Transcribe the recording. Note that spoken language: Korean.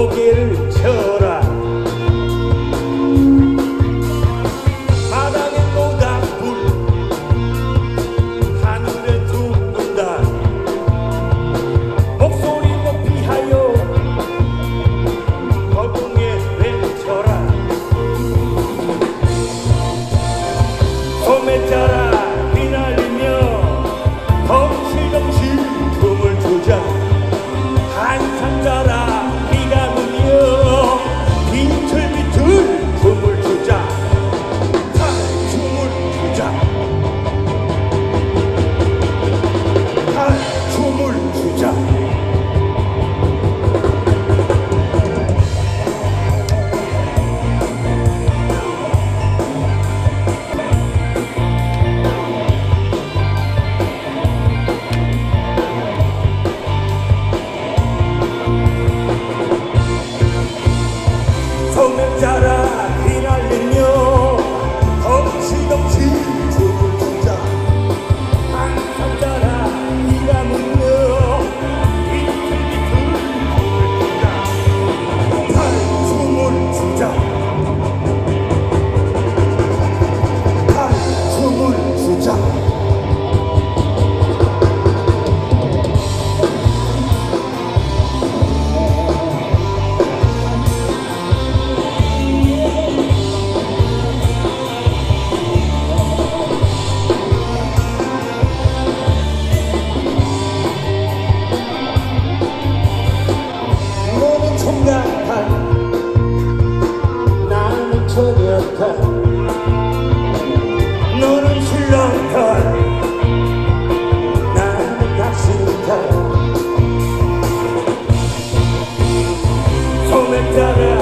고개를 쳐라. 바닥에 모닥불 하늘에 둥근다. 목소리 높이 하여 거궁에 외쳐라. 소매 자라 휘날리며 덩실덩실 춤을 추자. 한참 자라 비가 오며 비틀비틀 춤을 추자. 춤을 추자. 춤을 추자. 소매 자라 휘날리며 덩실덩실 춤을 추자. 한참 자라 비가 오며 비틀비틀 춤을 추자. 춤을 추자. 너는 총각한 나는 처녀탄. 너는 신랑탄 나는 당신탄. 소매 자라